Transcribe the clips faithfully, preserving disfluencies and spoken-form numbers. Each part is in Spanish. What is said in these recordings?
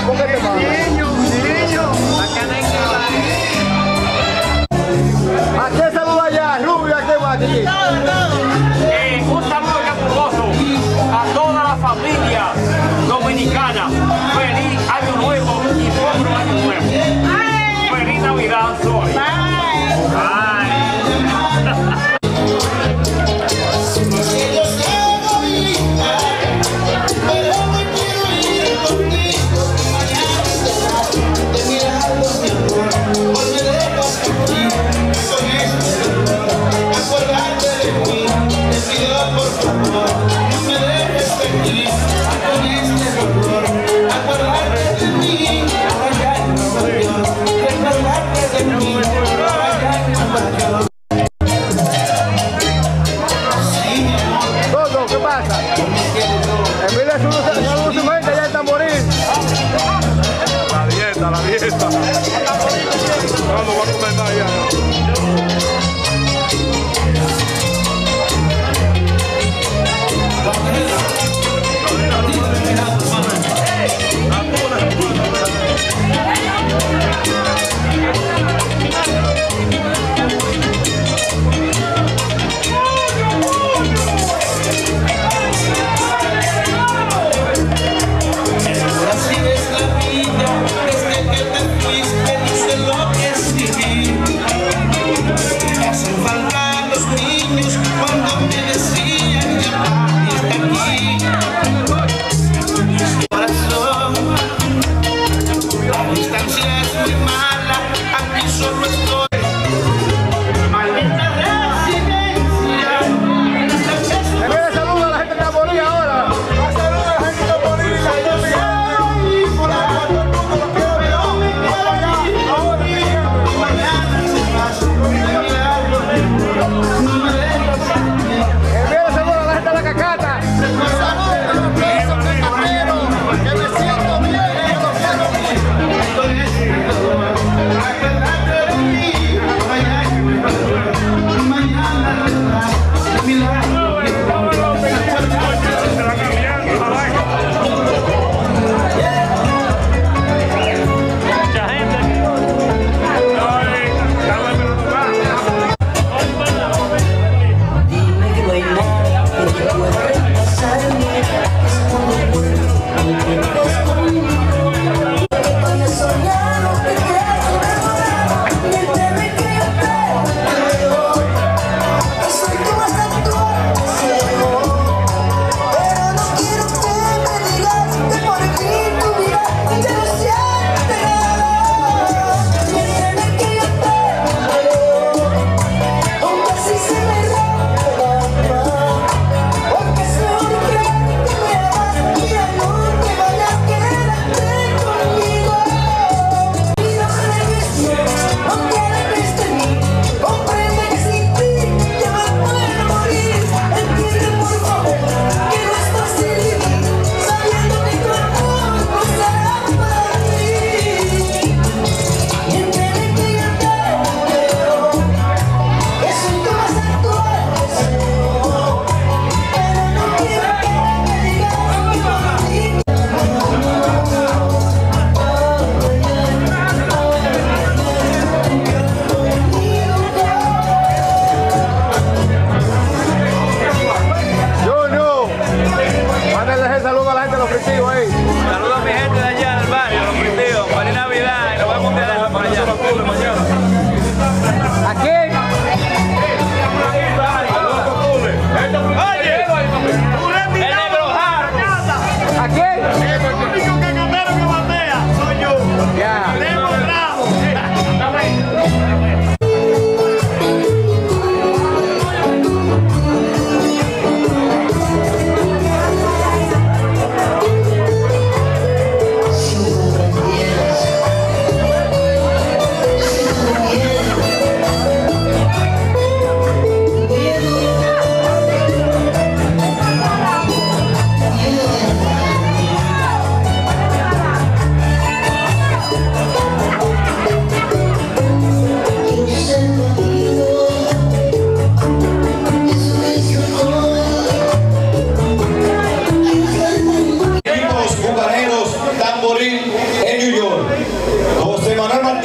¿Con qué te manda? Niño, niño. ¿A quién saluda allá? Rubio, ¿a qué va aquí? Eh, un saludo caluroso a toda la familia dominicana. Feliz Año Nuevo y próspero Año Nuevo. Feliz Navidad, Soy. Bye. ¿Qué pasa? En vez de su gente allá en Tamboril. La dieta, la dieta. Vamos, vamos a comentar ya.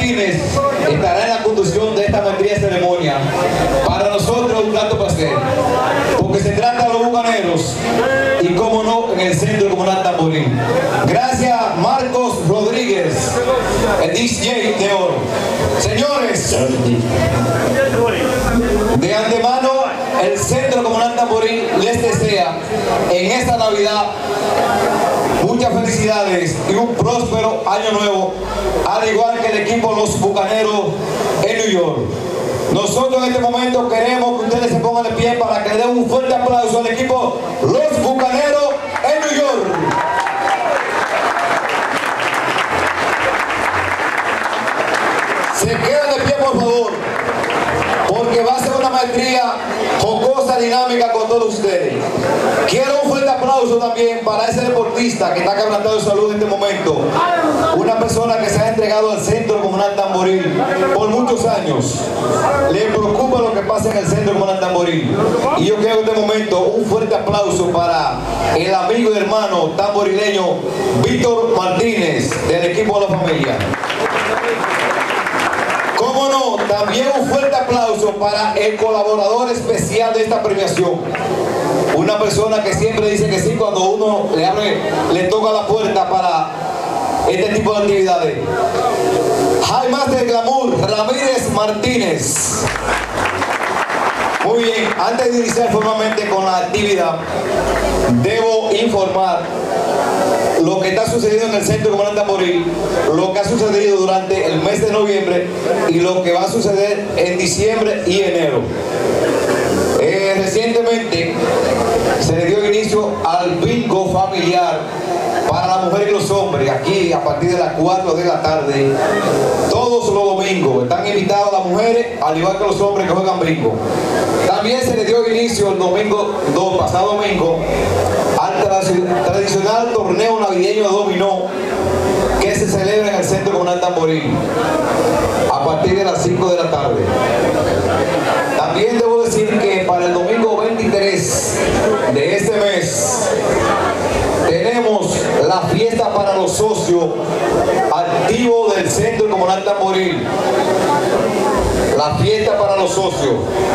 Martínez estará en la conducción de esta maestría ceremonia. Para nosotros un grato placer, porque se trata de los bucaneros y como no en el Centro Comunal Tamborín. Gracias Marcos Rodríguez, el D J de oro. Señores, de antemano el Centro Comunal Tamborín les desea en esta Navidad muchas felicidades y un próspero año nuevo, al igual que el equipo Los Bucaneros en New York. Nosotros en este momento queremos que ustedes se pongan de pie para que le den un fuerte aplauso al equipo Los Bucaneros en New York. Se quedan de pie, por favor, porque va a ser una maestría jocosa, dinámica con todos ustedes. Quiero un fuerte aplauso también para ese deportista que está quebrantado de salud en este momento. Una persona que se ha entregado al Centro Comunal Tamboril por muchos años. Le preocupa lo que pasa en el Centro Comunal Tamboril. Y yo quiero en este momento un fuerte aplauso para el amigo y hermano tamborileño Víctor Martínez, del equipo de la familia. Cómo no, también un fuerte aplauso para el colaborador especial de esta premiación. Una persona que siempre dice que sí cuando uno le abre, le toca la puerta para este tipo de actividades. High Master Glamour Ramírez Martínez. Muy bien, antes de iniciar formalmente con la actividad, debo informar lo que está sucediendo en el Centro Comunal Tamboril, lo que ha sucedido durante el mes de noviembre y lo que va a suceder en diciembre y enero. Eh, recientemente se le dio inicio al bingo familiar para las mujeres y los hombres, aquí a partir de las cuatro de la tarde, todos los domingos. Están invitados las mujeres, al igual que los hombres que juegan bingo. También se le dio inicio el domingo, do, pasado domingo, al tradicional torneo navideño de dominó que se celebra en el Centro Comunal Tamboril a partir de las cinco de la tarde. También debo decir que para el domingo veintitrés de este mes tenemos la fiesta para los socios activos del Centro Comunal Tamboril. La fiesta para los socios.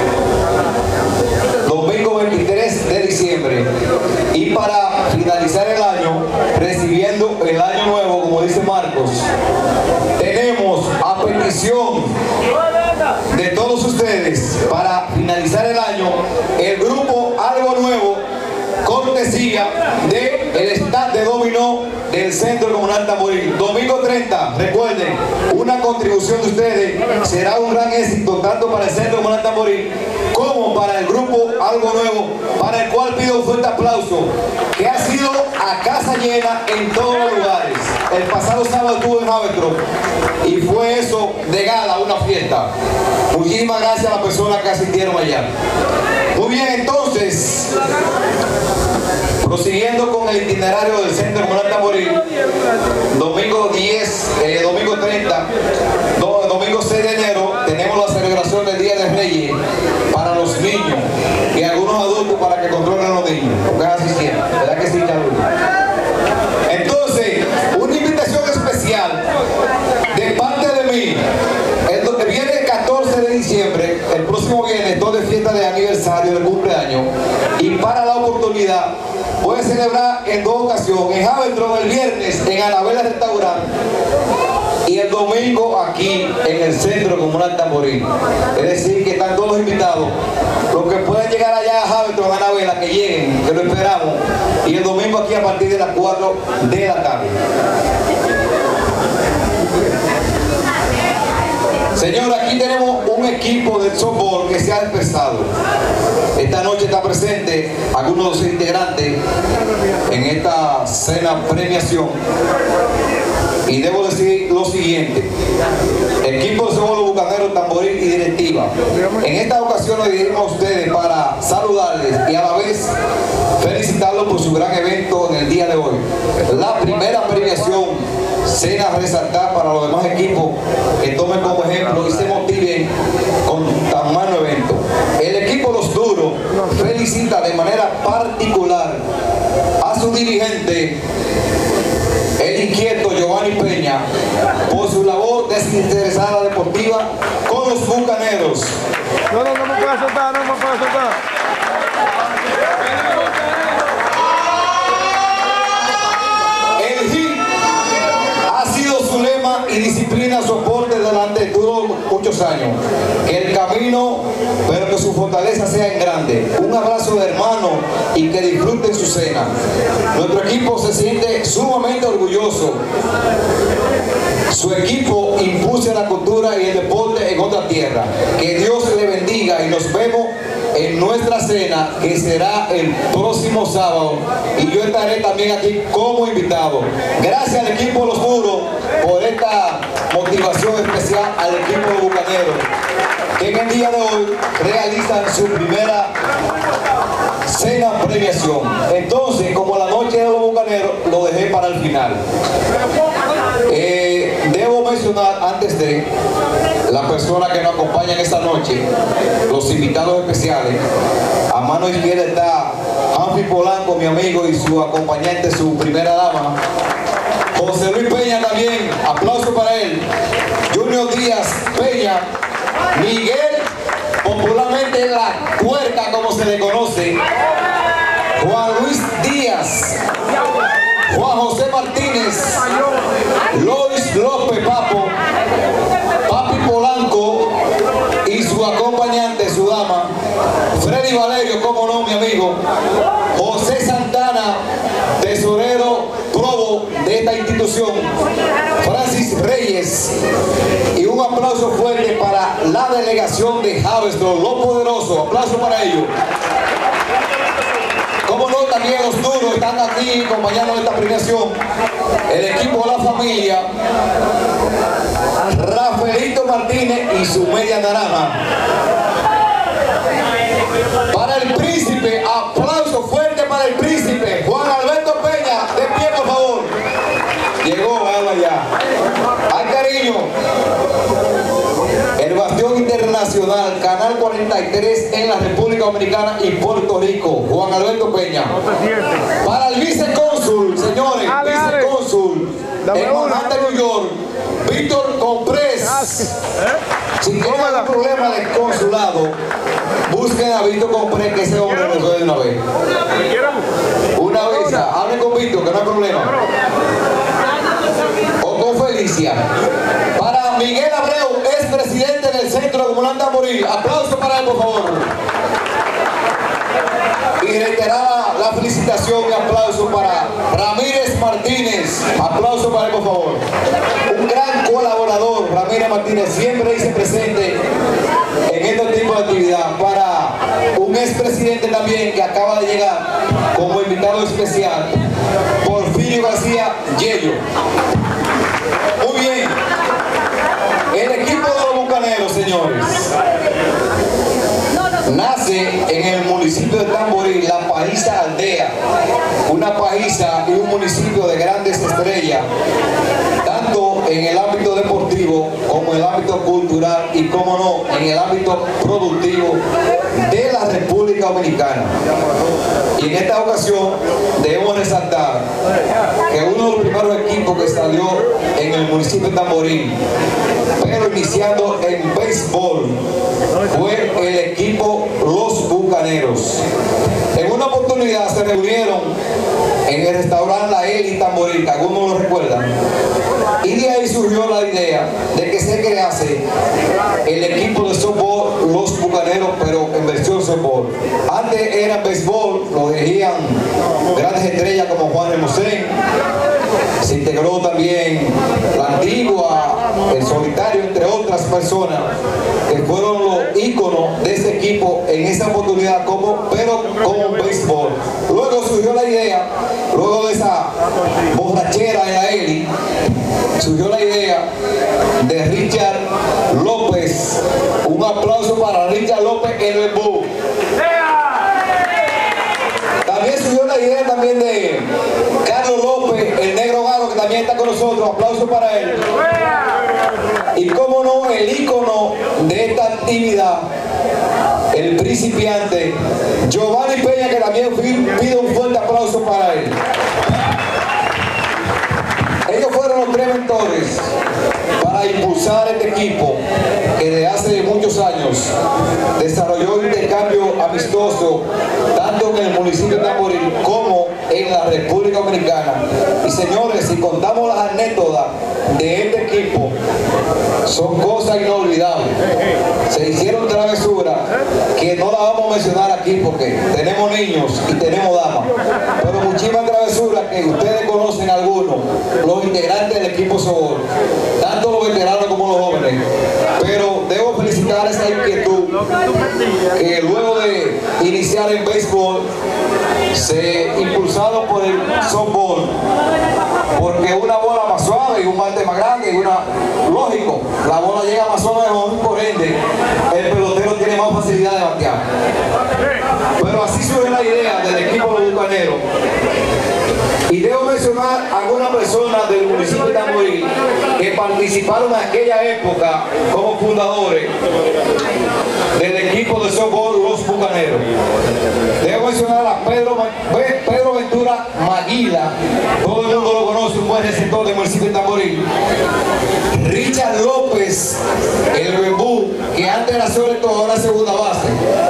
Domingo veintitrés de diciembre. Y para finalizar el año, recibiendo el año nuevo, como dice Marcos, tenemos a petición de todos ustedes, para finalizar el año, el grupo Algo Nuevo, cortesía de el staff de dominó del Centro Comunal Tamboril. Domingo treinta, recuerden, una contribución de ustedes será un gran éxito tanto para el Centro Comunal Tamboril como para el grupo Algo Nuevo, para el cual pido un fuerte aplauso, que ha sido a casa llena en todos los lugares. El pasado sábado estuvo en Havertron y fue eso de gala, una fiesta. Muchísimas gracias a las personas que asistieron allá. Muy bien, entonces, prosiguiendo con el itinerario del Centro Comunal Tamboril, domingo diez, eh, domingo treinta, do, domingo seis de enero, tenemos la celebración del Día de Reyes para los niños y algunos adultos para que controlen a los niños, porque es así siempre, ¿verdad que sí, Carlos? Entonces, una invitación especial de parte de mí. El viernes catorce de diciembre, el próximo viernes, todo es fiesta de aniversario, de cumpleaños, y para la oportunidad voy a celebrar en dos ocasiones, en Havertron el viernes en Anabela Restaurant y el domingo aquí en el Centro Comunal Tamboril. Es decir, que están todos invitados. Los que puedan llegar allá a Havertron, a Anabela, que lleguen, que lo esperamos, y el domingo aquí a partir de las cuatro de la tarde. Señor, aquí tenemos un equipo de softball que se ha dispersado. Esta noche está presente algunos de sus integrantes en esta cena premiación. Y debo decir lo siguiente: equipo de softball Bucaneros Tamboril y directiva, en esta ocasión nos dirigimos a ustedes para saludarles y a la vez felicitarlos por su gran evento en el día de hoy. La primera premiación, cena a resaltar para los demás equipos que tomen como ejemplo y se motiven con tan malo evento. El equipo Los Duros felicita de manera particular a su dirigente, el inquieto Giovanni Peña, por su labor de desinteresada deportiva con los Bucaneros. No, no, no me puedes soltar, no me puedes soltar. El G I ha sido su lema y disciplina soporte durante todos muchos años. Que el camino, pero que su fortaleza sea en grande. Un abrazo de hermano y que disfruten su cena. Nuestro equipo se siente sumamente orgulloso. Su equipo impulsa la cultura y el deporte en otra tierra. Que Dios le bendiga y nos vemos en nuestra cena, que será el próximo sábado, y yo estaré también aquí como invitado. Gracias al equipo Los Duros por esta motivación especial al equipo de Bucaneros, que en el día de hoy realizan su primera cena premiación. Entonces, como la noche de los Bucaneros, lo dejé para el final. Eh, debo mencionar antes de la persona que nos acompañan esta noche, los invitados especiales. A mano izquierda está Humphrey Polanco, mi amigo, y su acompañante, su primera dama. José Luis Peña también, aplauso para él. Junior Díaz Peña, Miguel, popularmente la Puerca como se le conoce, Juan Luis Díaz, Juan José Martínez, Lois López Papo, Papi Polanco y su acompañante, su dama, Freddy Valerio, como no, mi amigo, José Santana, tesorero probo de esta institución, Francis Reyes, y un aplauso fuerte para la delegación de Javestrón, los poderosos, aplauso para ellos. Como no, también los duros están aquí acompañando esta premiación, el equipo de la familia, Rafaelito Martínez y su media naranja. Para el príncipe, aplauso fuerte para el príncipe, Juan Alberto Peña, de pie por favor. Llegó, vamos allá. Ay, cariño. El bastión internacional, Canal cuarenta y tres en la República Dominicana y Puerto Rico, Juan Alberto Peña. Para el vicecónsul, señores, Ale, ale. vicecónsul en Manhattan, New York, Víctor Comprés. Si tienen algún problema del consulado, busquen a Víctor Comprés, que ese hombre resuelve de una vez. Una vez, hablen con Víctor, que no hay problema. O con Felicia. Para Miguel Abreu, ex presidente del Centro de Comandante Tamboril, aplauso para él, por favor. Y reiterada la felicitación y aplauso para Ramírez Martínez, aplauso para él, por favor. Un gran colaborador, Ramírez Martínez, siempre dice presente en este tipo de actividad. Para un expresidente también que acaba de llegar como invitado especial, Porfirio García Yello. Muy bien, el equipo de los Bucaneros, señores, nace en el municipio de Tamboril, la Paisa Aldea, una paisa y un municipio de grandes estrellas, tanto en el ámbito deportivo como en el ámbito cultural y, como no, en el ámbito productivo de la República Dominicana. Y en esta ocasión debemos resaltar que uno de los primeros equipos que salió en el municipio de Tamboril, pero iniciando en béisbol, fue el equipo Los Bucaneros. En una oportunidad se reunieron en el restaurante La Eli Tamboril, que algunos lo recuerdan, y de ahí surgió la idea de que se crease el equipo de softball Los Bucaneros, pero en versión softball. Antes era béisbol, lo dirigían grandes estrellas como Juan Remosén. Se integró también la Antigua, el Solitario, entre otras personas que fueron los íconos de ese equipo en esa oportunidad, como, pero como béisbol. Luego surgió la idea, luego de esa borrachera en la Eli, surgió la idea de Richard López. Un aplauso para Richard López, el Bembú. También surgió la idea también de Carlos López, el negro Garo, que también está con nosotros. Aplauso para él. Y cómo no, el ícono de esta actividad, el principiante Giovanni Peña, que también pide un fuerte aplauso para él. Ellos fueron los tres mentores para para impulsar este equipo que desde hace muchos años desarrolló un intercambio amistoso tanto en el municipio de Tamboril como en la República Dominicana. Y señores, si contamos las anécdotas de este equipo, son cosas inolvidables. Se hicieron travesuras que no las vamos a mencionar aquí porque tenemos niños y tenemos damas, pero muchísimas travesuras que ustedes conocen algunos, los integrantes del equipo Sobol, tanto los veteranos como los jóvenes. Pero debo felicitar esa inquietud que luego de iniciar en béisbol, se impulsado por el softball, porque una bola más suave y un bate más grande y una, lógico, la bola llega más suave y por ende el pelotero tiene más facilidad de batear. Pero así surge la idea del equipo de los Bucaneros. Y debo mencionar algunas personas del municipio de Tamboril que participaron en aquella época como fundadores del equipo de softball Los Bucaneros. Debo mencionar a Pedro, Pedro Ventura Maguila, todo el mundo lo conoce, un buen receptor del municipio de Tamboril. Richard López, el Bembú, que antes era sobre todo, ahora segunda base.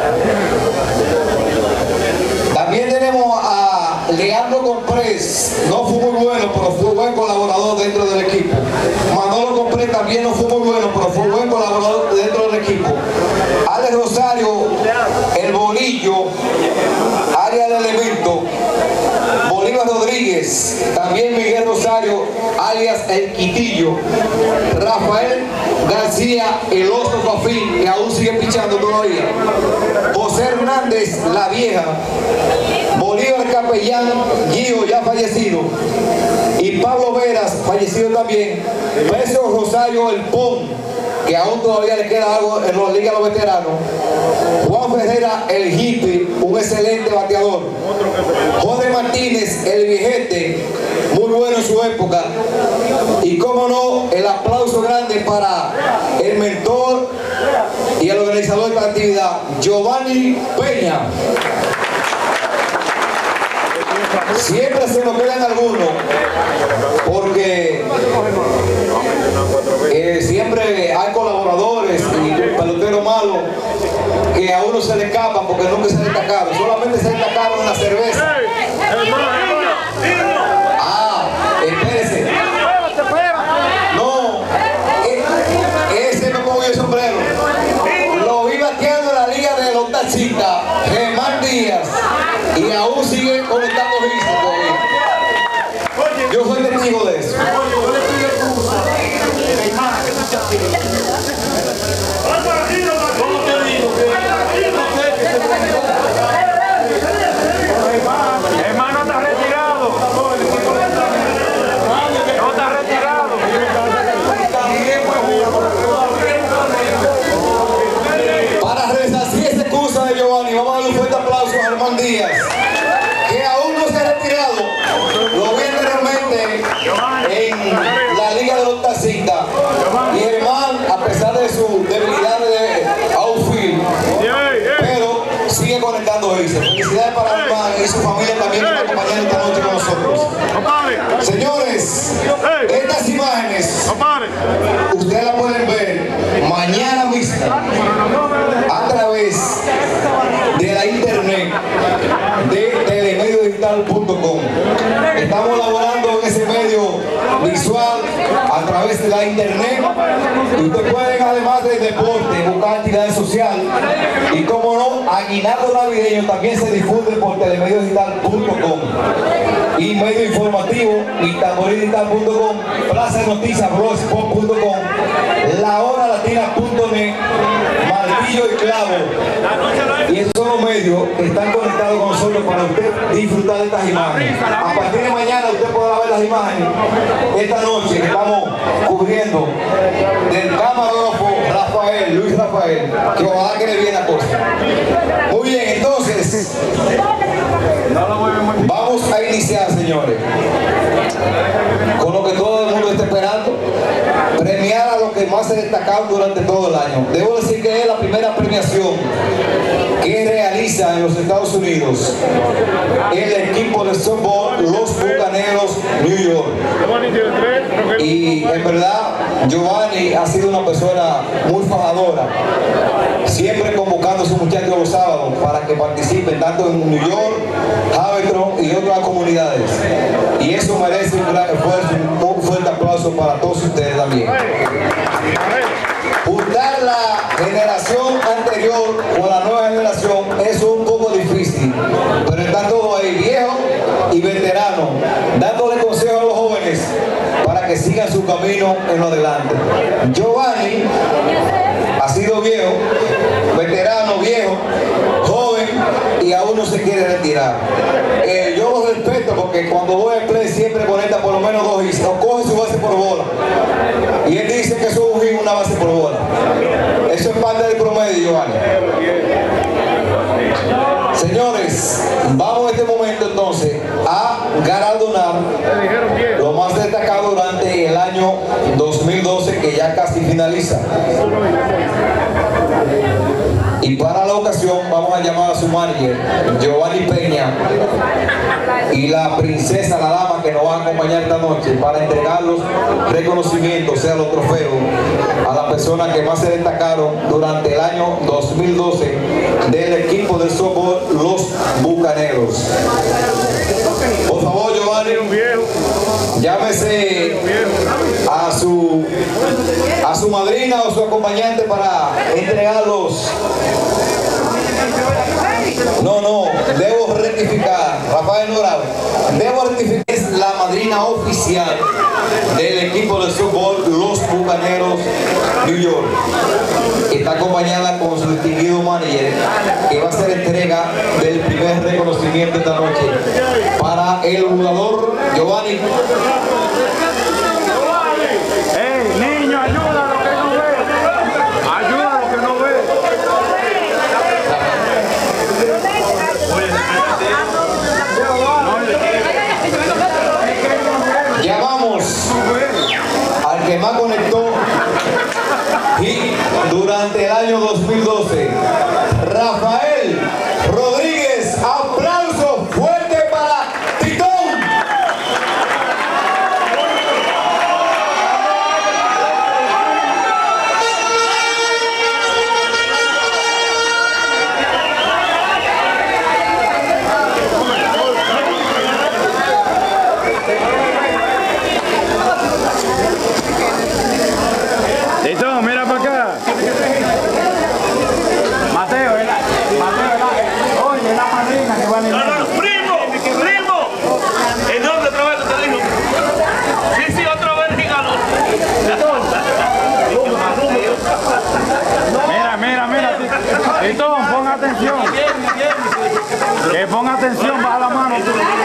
También tenemos a Leandro Comprés, no fue muy bueno, pero fue buen colaborador dentro del equipo. Manolo Comprés también no fue muy bueno, pero fue buen colaborador dentro del equipo. Alex Rosario, el Bolillo, área de elemento. Bolívar Rodríguez, también Miguel Rosario, alias El Quitillo. Rafael García, el Oso Fafín, que aún sigue pichando todavía. José Hernández, La Vieja. Bolívar Capellán, Guío, ya fallecido. Y Pablo Veras, fallecido también. Precio Rosario, El Pon, que aún todavía le queda algo en la Liga de los Veteranos. Juan Ferreira, el hippie, un excelente bateador. Jorge Martínez, el viejete, muy bueno en su época. Y cómo no, el aplauso grande para el mentor y el organizador de la actividad, Giovanni Peña. Siempre se nos quedan algunos, porque eh, siempre hay colaboradores y peloteros malos que a uno se le escapan porque nunca se destacaron, solamente se destacaron en la cerveza. Ah, espérese. No, ese me pongo el sombrero. Lo vi bateando en la liga de los taxistas, Germán Díaz, y aún sigue conectando vistas todavía. Yo soy testigo de eso. Hermano, está retirado. No está retirado. Para resarcir esa excusa de Giovanni, vamos a darle un fuerte aplauso a Germán Díaz, que aún no se ha retirado. Lo vi anteriormente en la Liga de los Taxistas. Y Germán, a pesar de su debilidad de outfield, pero sigue conectando veces. Felicidades para Germán y su familia también que está acompañando esta noche con nosotros. Señores, estas imágenes ustedes las pueden ver mañana mismo a través de la internet de telemedio digital punto com. Estamos laborando en ese medio visual a través de la internet. Y ustedes pueden, además del deporte, buscar actividades sociales. Y como no, Aguinaldo Navideño también se difunde por telemedio digital punto com. Y medio informativo, y tamboril digital punto com, Plaza de Noticias, blogspot punto com, la hora latina punto net, Martillo y Clavo. Y esos son los medios que están conectados con nosotros para usted disfrutar de estas imágenes. A partir de mañana usted podrá ver las imágenes esta noche que estamos cubriendo del camarógrafo Rafael, Luis Rafael, que ojalá que le viene a cosa. Muy bien, entonces vamos a iniciar, señores, con lo que todo el mundo está esperando: premiar a los que más se destacan. destacado durante todo el año. Debo decir que es la primera premiación que realiza en los Estados Unidos el equipo de softball, los Bucaneros New York. Y en verdad, Giovanni ha sido una persona muy fajadora, siempre convocando a sus muchachos los sábados para que participen tanto en New York, Havertron y otras comunidades. Y eso merece un gran esfuerzo, un fuerte aplauso para todos ustedes también. Juntar la generación anterior con la nueva generación es un poco difícil, pero están todos ahí, viejos y veteranos, dándole consejos a los jóvenes para que sigan su camino en lo adelante. Giovanni ha sido viejo, veterano, viejo, joven y aún no se quiere retirar. Eh, yo lo respeto porque cuando voy al play siempre conecta por lo menos dos hits, o coge su base por bola. Y él dice que eso es un hit, una base por bola. Eso es parte del promedio, Giovanni. Señores, vamos en este momento entonces a galardonar lo más destacado durante el año dos mil doce, que ya casi finaliza. Y para la ocasión vamos a llamar a su manager, Giovanni Peña, y la princesa, la dama que nos va a acompañar esta noche para entregar los reconocimientos, o sea, los trofeos, a las personas que más se destacaron durante el año dos mil doce del equipo de softball Los Bucaneros. Por favor, Giovanni, llámese a su, a su madrina o su acompañante para entregarlos. No, no, debo rectificar, Rafael Norado, debo rectificar, es la madrina oficial del equipo de softball Los Bucaneros New York. Está acompañada con su distinguido manager, que va a hacer entrega del primer reconocimiento esta noche para el jugador Giovanni. ¡Ey, niño, ayuda a lo que no ve! ¡Ayuda a lo que no ve! Llamamos al que más conectó y durante el año dos mil doce, Rafael Rodríguez. Aplauso fuerte para Titón. Tito, mira para acá. Mateo, ¿verdad? Mateo, ¿verdad? Oye, la madrina que va a venir. No, no, primo, primo. ¿En dónde otra vez te dijo? Sí, sí, otra vez dígalo. Mira, mira, mira. Tito, pon atención. Que ponga atención, baja la mano.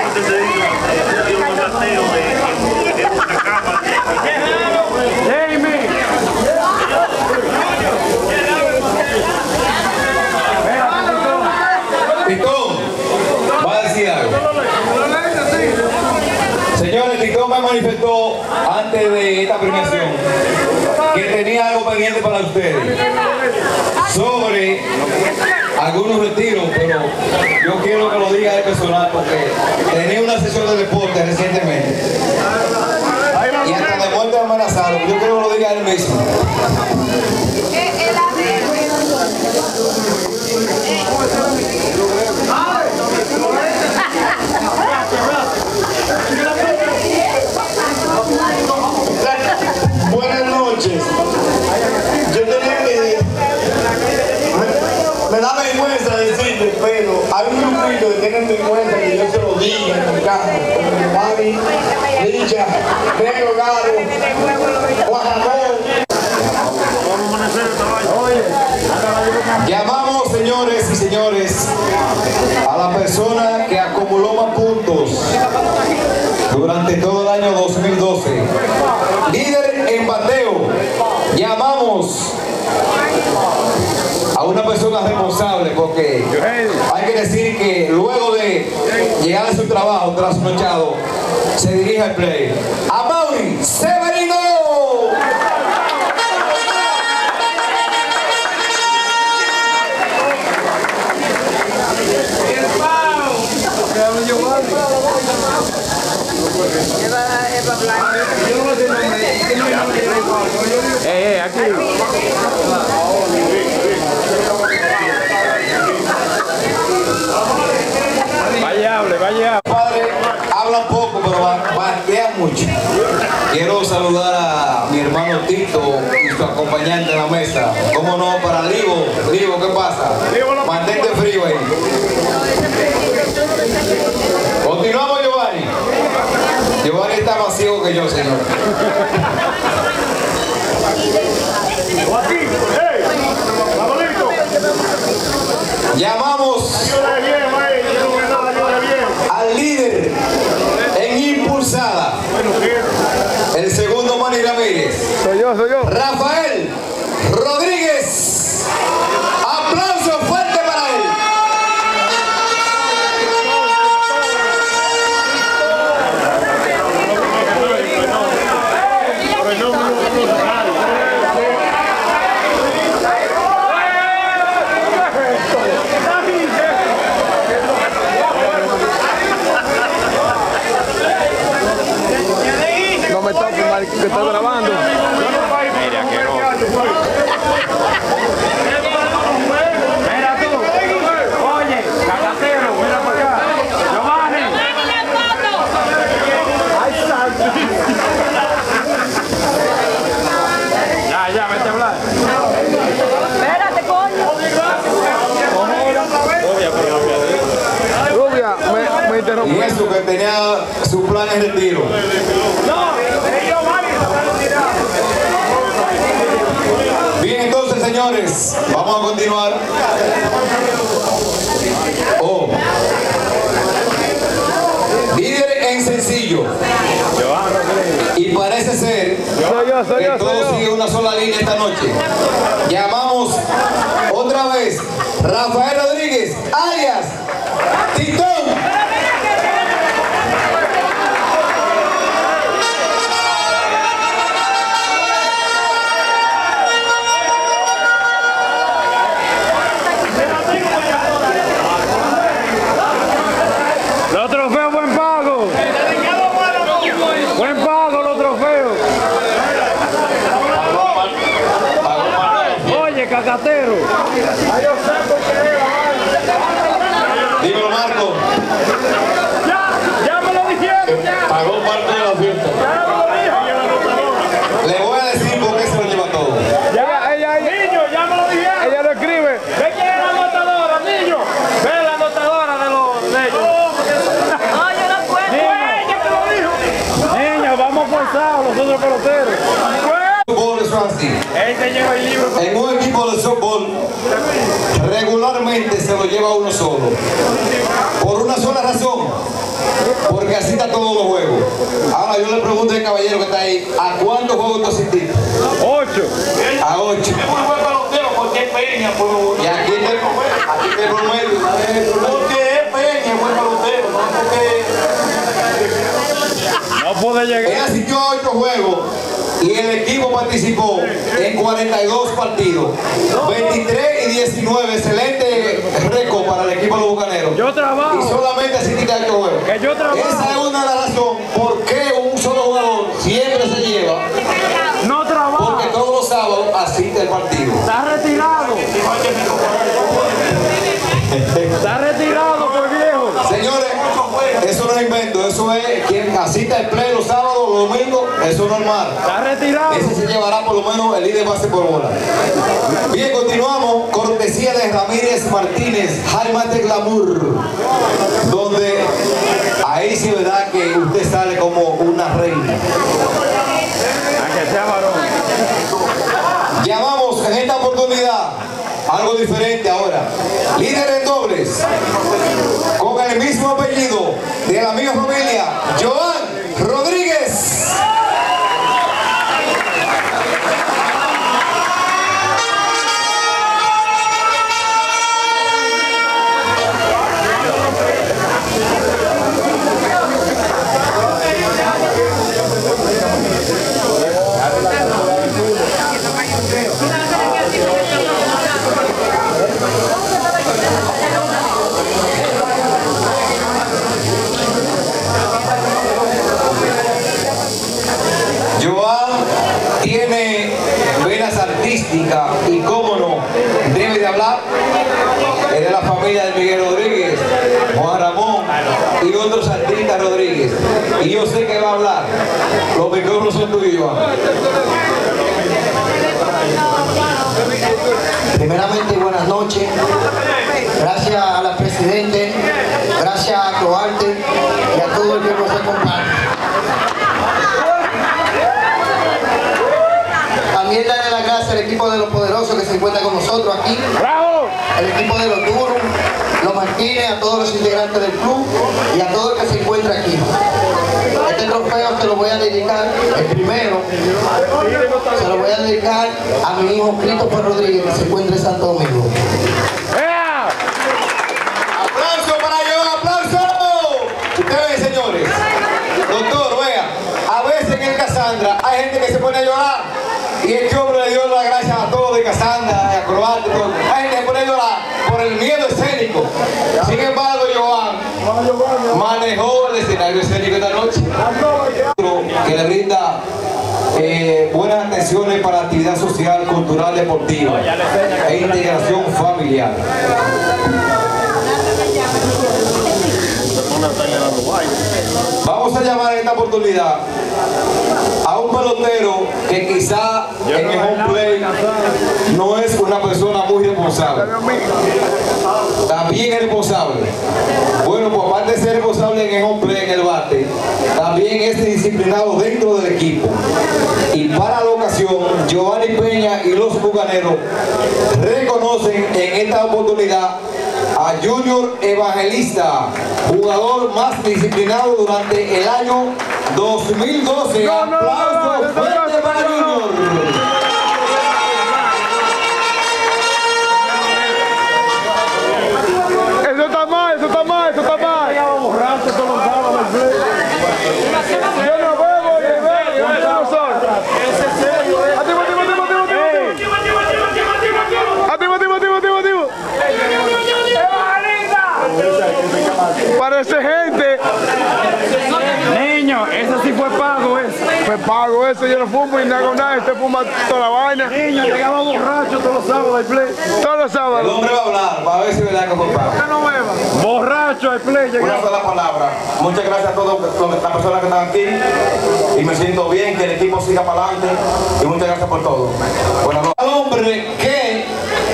Jamie. Titón, va a decir algo. Señores, Titón me manifestó antes de esta premiación que tenía algo pendiente para ustedes sobre algunos retiros, pero yo quiero que lo diga el personal porque tenía una sesión de deporte recientemente y hasta de muerte amenazaron. Yo quiero que lo diga él mismo. Buenas noches. Yo tenía que... Me, me da vergüenza decirle, pero hay un grupito que tienen vergüenza que yo se lo diga en el campo. Mami, Licha, Negro Garo, Juan Ramón. Llamamos, señores y señores, a la persona que acumuló más puntos durante todo el año dos mil doce. Líder en bateo. Llamamos a una persona responsable porque hay que decir que luego de llegar a su trabajo trasnochado se dirige al play. A Mauri Severino. Eh, eh, aquí. Vaya, hable, vaya. Padre, hablan poco, pero banquean mucho. Quiero saludar a mi hermano Tito y su acompañante en la mesa. ¿Cómo no? Para Livo. Livo, ¿qué pasa? Mantente frío ahí. Continuamos, Giovanni. Giovanni está más ciego que yo, señor. Llamamos al líder en impulsada, el segundo Manny Ramírez. Soy yo, soy yo. Rafael Rodríguez. Aplauso fuerte para él. No me toques, mal, que estoy grabando. Mira, que no. Mira tú. Oye, cacatero, mira para acá. Giovanni. Ya, ya, vete a hablar. Espérate, coño. Rubia, me, me Y interrumpió. eso que tenía su plan de retiro. Bien, entonces, señores, vamos a continuar. Oh. Líder en sencillo. Y parece ser Soy yo, soy que yo, soy todo yo. sigue una sola línea esta noche. Llamamos otra vez Rafael Rodríguez, alias Titón. Los trofeos, buen pago. Buen pago, los trofeos. Oye, cacatero. Dímelo, Marco. Ya, ya me lo dijeron. Ya. Pagó parte de la fiesta. Le voy a decir por qué se lo lleva todo. Ella, ella, ella, Niño, ya me lo dijeron. ella lo escribe. ¿Ve quién es la anotadora, niño? Ve la anotadora de los de ellos. No, yo no puedo. Ella te lo dijo. Niño, vamos forzados los otros peloteros. Fútbol es así. Él te lleva el libro. En un equipo de softball regularmente se lo lleva uno solo. Por una sola razón. Porque así está todos los juegos. Ahora yo le pregunto al caballero que está ahí, ¿a cuántos juegos tú asististe? Ocho. A ocho. Porque es Peña, por Y aquí te, aquí te promedio. porque es Peña, buen pelotero, no porque No puede Él llegar. asistió a ocho juegos y el equipo participó en cuarenta y dos partidos. veintitrés y diecinueve, excelente récord para el equipo de los Bucaneros. Yo trabajo. Y solamente asististe a ocho juegos. Que yo trabajo. Esa es una de las razones por qué un solo jugador siempre se lleva. No trabajo. Porque todos los sábados asiste al partido. Está retirado. Está retirado por viejo. Señores, eso no es invento, eso es quien asista al play los sábados, los domingos, eso es normal. Está retirado. Ese se llevará por lo menos el líder base por bola. Bien, continuamos. Cortesía de Ramírez Martínez, Jaime de Glamour, donde ahí sí verá que usted sale como una reina. A que sea varón. Llamamos en esta oportunidad algo diferente ahora. Líder en dobles, con el mismo apellido de la misma familia, Joan Rodríguez. tiene venas artísticas y cómo no, debe de hablar, es de la familia de Miguel Rodríguez, Juan Ramón y otros artistas Rodríguez. Y yo sé que va a hablar. Los micrófonos son tuyos, Joan. Primeramente, buenas noches. Gracias a la Presidente, gracias a Croarte y a todo el que nos acompaña. También darle las gracias al equipo de los poderosos que se encuentra con nosotros aquí. ¡Bravo! El equipo de los duros, los Martínez, a todos los integrantes del club y a todo el que se encuentra aquí. Este trofeo se lo voy a dedicar, el primero, se lo voy a dedicar a mi hijo Christopher Rodríguez, que se encuentra en Santo Domingo. ¡Ea! ¡Aplauso para Joan! ¡Aplauso! Ustedes ven, señores. Doctor, vea, a veces en el Casandra hay gente que se pone a llorar y este hombre le dio las gracias a todos de Casandra, a Croarte, todo. Hay gente que se pone a llorar por el miedo escénico. Sin embargo, Joan manejó el escenario escénico esta noche, que le brinda eh, buenas atenciones para actividad social, cultural, deportiva e integración familiar. Vamos a llamar en esta oportunidad a un pelotero que quizá en el home play no es una persona muy responsable. También es responsable. Bueno, pues aparte de ser responsable en el home play, en el bate, también es disciplinado dentro del equipo. Y para la ocasión, Giovanni Peña y los bucaneros reconocen en esta oportunidad a Junior Evangelista, jugador más disciplinado durante el año dos mil doce. No, no, ¡Aplausos no, no, no, fuertes no, para no, no. Junior! Eso está mal, eso está mal, eso está mal. Yo no bebo, ni bebo, yo no soy. Activo, activo, activo, activo, activo. Activo, activo, activo, activo, activo. Parece gente. Niño, eso sí fue pago, eso. Me pago eso, yo no fumo y no hago nada, este fuma toda la vaina. Niño, llegaba borracho todos los sábados al play. Todos los El sábados. hombre va a hablar, para ver si es verdad que fue pago. No beba. Borracho al play, Una llegaba. sola palabra. Muchas gracias a todas las personas que están aquí. Y me siento bien, que el equipo siga para adelante. Y muchas gracias por todo. Buenas noches. Al hombre que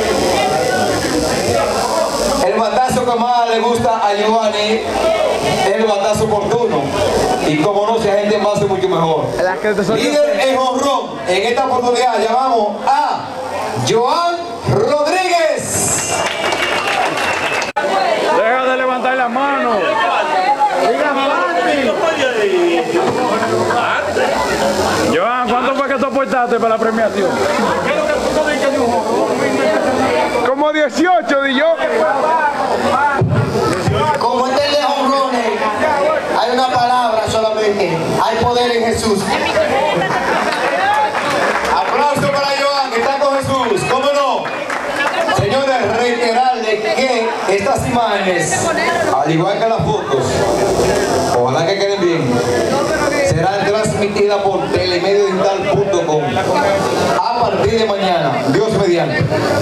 el batazo que más le gusta a Giovanni es el batazo oportuno. Y como no, si hay gente más, es mucho mejor. Líder en jonrón. En esta oportunidad llamamos a Joan Rodríguez. Deja de levantar la mano. Diga Joan, ¿cuánto fue que tú aportaste para la premiación? Como dieciocho, di yo. Como este de jonrones, hay una palabra solamente, hay poder en Jesús. Aplauso para Joan, que está con Jesús. ¿Cómo no? Señores, reiterarles que estas imágenes, al igual que las fotos, ojalá que queden bien, serán transmitidas por telemediodigital punto com a partir de mañana, Dios mediante.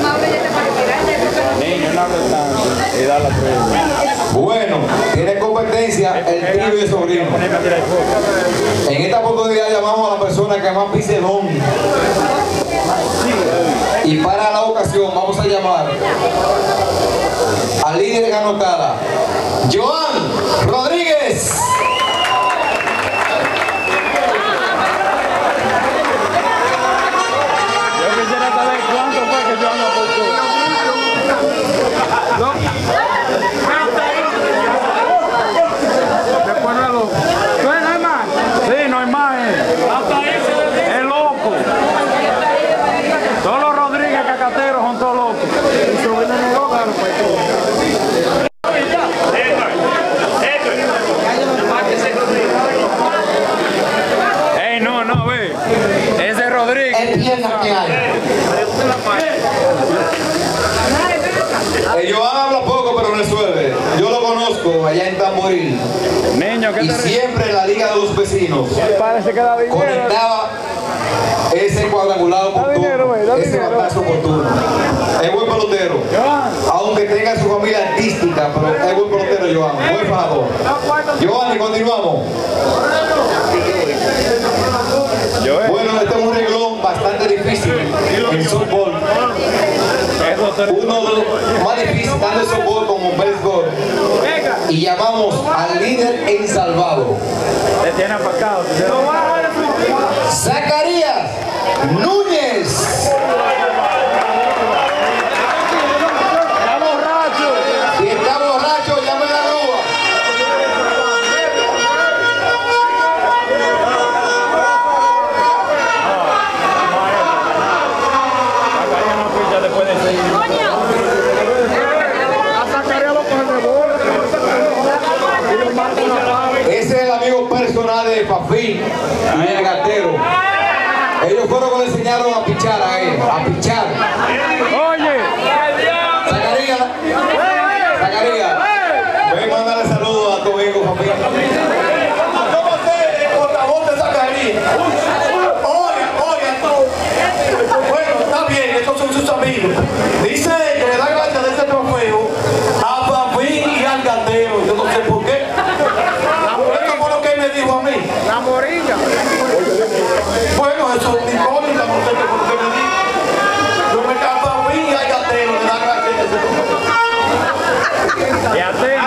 Bueno, tiene competencia el tío y el sobrino. En esta oportunidad llamamos a la persona que más pise el home. Y para la ocasión vamos a llamar al líder en anotada, Joan Rodríguez. Yo quisiera saber cuánto fue que Joan aportó. Después no lo. ¿No hay más? Sí, no hay más. eh. Es loco. Todos los Rodríguez cacateros son todos locos. Ey, no, no, ve. Ese Rodríguez. Es piernas que hay. Eh, Joan habla poco pero resuelve. Yo lo conozco allá en Tamboril. Niño, ¿qué Y te siempre en la Liga de los Vecinos Parece que da dinero. conectaba ese cuadrangular oportuno, ese batazo oportuno. Es buen pelotero, aunque tenga su familia artística, pero es buen pelotero, Joan, buen fajador. Joan, y continuamos. Bueno, este es un reglón bastante difícil en softball. Uno de los más difíciles tanto en softball como en béisbol. Y llamamos al líder en salvado. Zacarías Núñez. Si está borracho, llame a la grúa. Ese es el amigo personal de Fafín y el gatero. Ellos fueron que le enseñaron a pichar a él, a pichar. Oye, Zacarías, Zacarías, ven a mandarle saludos a tu amigo Fafín. ¿Cómo se el portavoz de Zacarías? Oiga, oiga, tú. Bueno, está bien, estos son sus amigos. Dice que le da gracias de este trofeo a Fafín y al gatero. Yo no sé por qué. Esto fue lo que él me dijo a mí. la moringa. Bueno, eso es incógnita, no sé qué por qué me dijo. Yo me cago a Fafín y al gatero, le da gracias de este trofeo. Y a ti.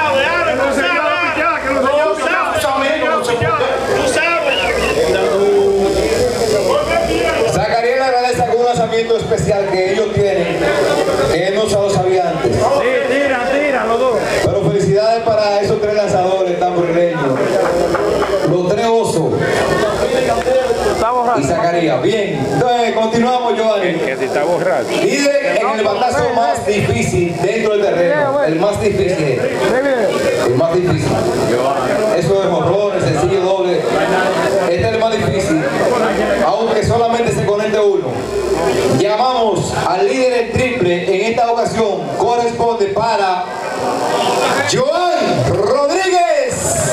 Zacarías le agradece algún lanzamiento especial que ellos tienen, que él no se lo sabía antes. Sí, tira, tira, los dos. Pero felicidades para esos tres lanzadores tamborileños, los tres osos Está borracho. y Zacarías. Bien, entonces continuamos, Giovanni. Que si está borracho. Líder en el batazo más difícil dentro del terreno, el más difícil, el más difícil. Eso de morrones, sencillo, doble. Este es el más difícil, aunque solamente se conecte uno. Llamamos al líder en triple, en esta ocasión corresponde para Joan Rodríguez.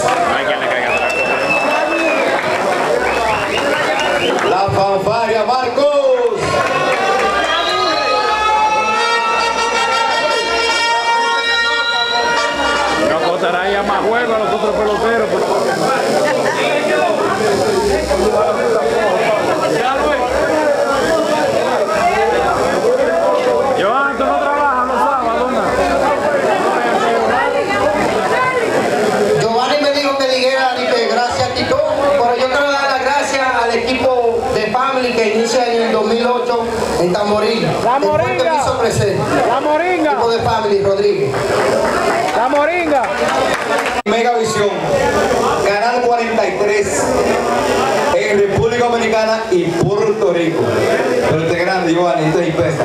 La fanfarria Marcos. No costará ya más juego a los otros peloteros. Joan, tú no trabajas los sábados, ¿no? Giovanni me dijo que dijera que gracias a Tito, pero yo quiero dar las gracias al equipo de Family que inicia en el dos mil ocho en Tamboril. La Después que Moringa. me hizo presente. La moringa. Equipo de Family, Rodríguez. La moringa. Megavisión, Canal cuarenta y tres en República Dominicana y Puerto Rico. Pero este grande, Giovanni, esto es impesa.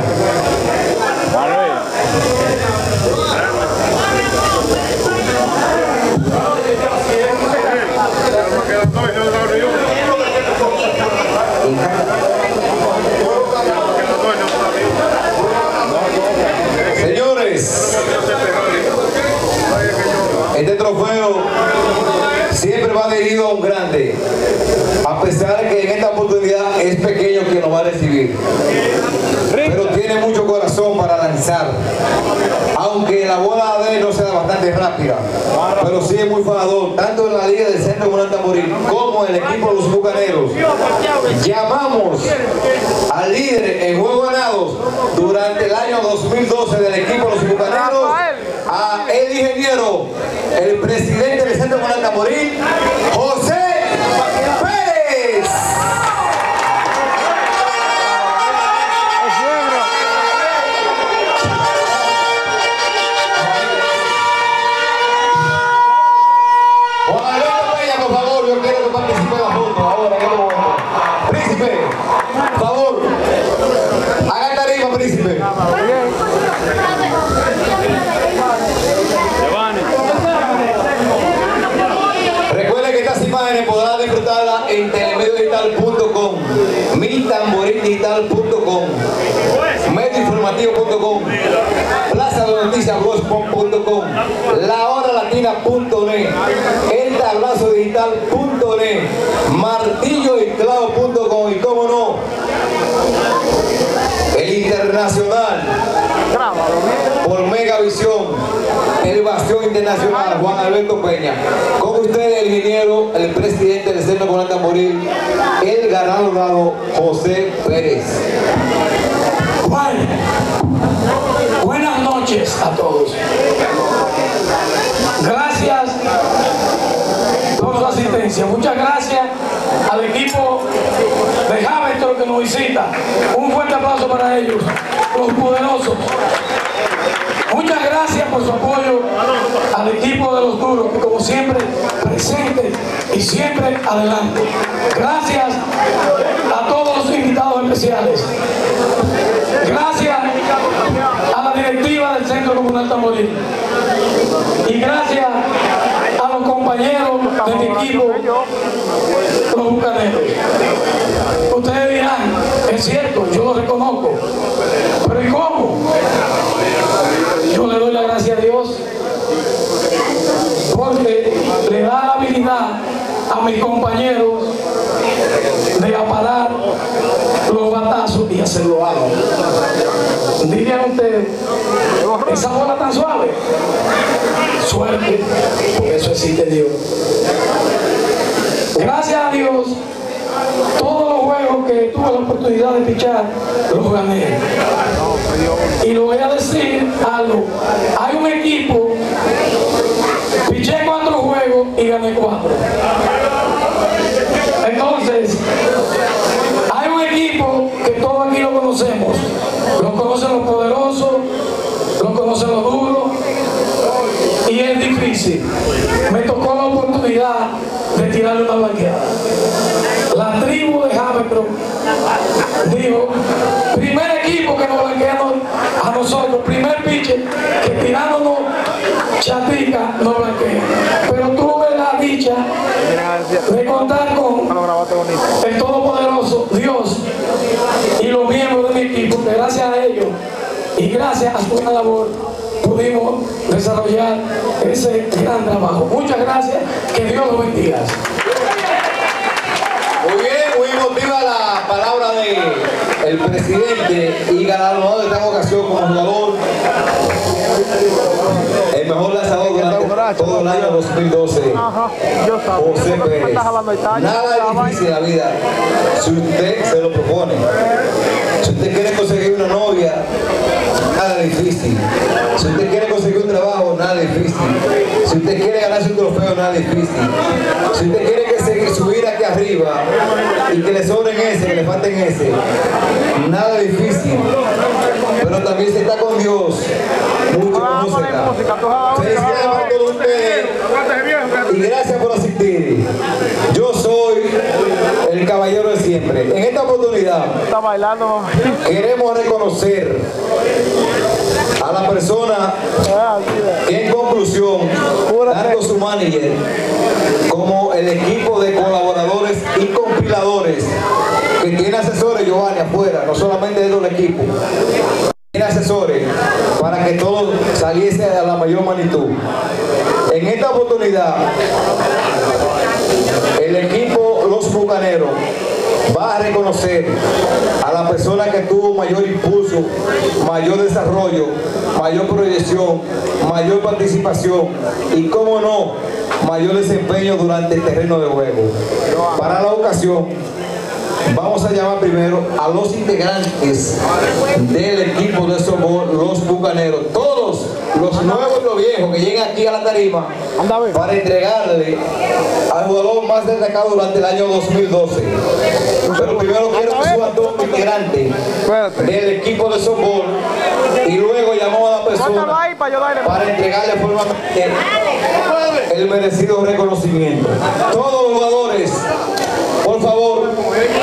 Señores, este trofeo siempre va dirigido a un grande, a pesar de que en esta oportunidad es pequeño quien lo va a recibir, pero tiene mucho corazón para lanzar, aunque la bola de él no sea bastante rápida, pero sí es muy fajador, tanto en la Liga del Centro Comunal Tamboril como en el equipo de los Bucaneros. Llamamos al líder en juegos ganados durante el año dos mil doce del equipo de los Bucaneros, a el ingeniero, el presidente del Centro Comunal Tamboril, José Pérez. Juan Alberto Peña, por favor, yo quiero que participe en la foto ahora, en este momento. Príncipe, por favor, haga tarima, príncipe. Recuerden que estas imágenes podrán disfrutarlas en telemediodigital punto com, mi tamboril digital punto com, medioinformativo punto com, plaza de noticias blogspot punto com, la hora latina punto net, el tablazo digital punto net, martillo y clavo punto com y como no, internacional por Megavisión, el bastión internacional, Juan Alberto Peña. Con ustedes el ingeniero, el presidente del Centro Comunal Tamboril, el galardonado José Pérez. Bueno, buenas noches a todos. Gracias por su asistencia. Muchas gracias al equipo de Hamilton que nos visita. Un fuerte aplauso para ellos, los poderosos. Muchas gracias por su apoyo al equipo de los duros, que como siempre presente y siempre adelante. Gracias a todos los invitados especiales. Gracias a la directiva del Centro Comunal Tamboril. Y gracias a los compañeros de mi equipo, los bucaneros. Ustedes dirán, es cierto, yo lo reconozco, pero ¿y cómo? Yo le doy la gracia a Dios porque le da la habilidad a mis compañeros de aparar los batazos y hacerlo algo. Dirían ustedes, esa bola tan suave, suerte, porque eso existe Dios. Gracias a Dios, todos los juegos que tuve la oportunidad de pichar, los gané. Y lo voy a decir algo. Hay un equipo, piché cuatro juegos y gané cuatro. Entonces, hay un equipo que todos aquí lo conocemos. Lo conocen los poderosos, lo conocen los duros, y es difícil. Me tocó la oportunidad de tirarle una blanqueada. La tribu de Hamilton dijo, primer equipo que nos blanqueamos a nosotros, primer pitcher que tirándonos chatica nos blanquea. Pero tuve la dicha de contar con el todopoderoso Dios y los miembros de mi equipo, que gracias a ellos y gracias a su buena labor pudimos desarrollar ese gran trabajo. Muchas gracias, que Dios los bendiga. Muy bien, muy emotiva la palabra de el presidente y galardonado de esta ocasión como jugador, el mejor lanzador durante todo el año dos mil doce, José Pérez. Nada es difícil en la vida si usted se lo propone. Si usted quiere conseguir una novia, nada es difícil. Si usted quiere conseguir un trabajo, nada es difícil. Si usted quiere ganarse un trofeo, nada es difícil. Si usted quiere que seguir, subir aquí arriba y que le sobren ese, que le falten ese, nada es difícil. Pero también se está con Dios, mucho como será. Felicidades para todos ustedes y gracias por asistir. Yo soy el caballero de siempre. En esta oportunidad queremos reconocer a la persona que en conclusión, tanto su manager como el equipo de colaboradores y compiladores que tiene asesores, Giovanni, afuera, no solamente dentro del equipo, tiene asesores para que todo saliese a la mayor magnitud. En esta oportunidad, el equipo Los Bucaneros va a reconocer a la persona que tuvo mayor impulso, mayor desarrollo, mayor proyección, mayor participación y, cómo no, mayor desempeño durante el terreno de juego. Para la ocasión, vamos a llamar primero a los integrantes del equipo de softball, los Bucaneros, todos los nuevos y los viejos que lleguen aquí a la tarima para entregarle al jugador más destacado durante el año dos mil doce. Pero primero quiero que suban todos los integrantes del equipo de softball y luego llamamos a la persona para entregarle formalmente el merecido reconocimiento. Todos los jugadores, por favor,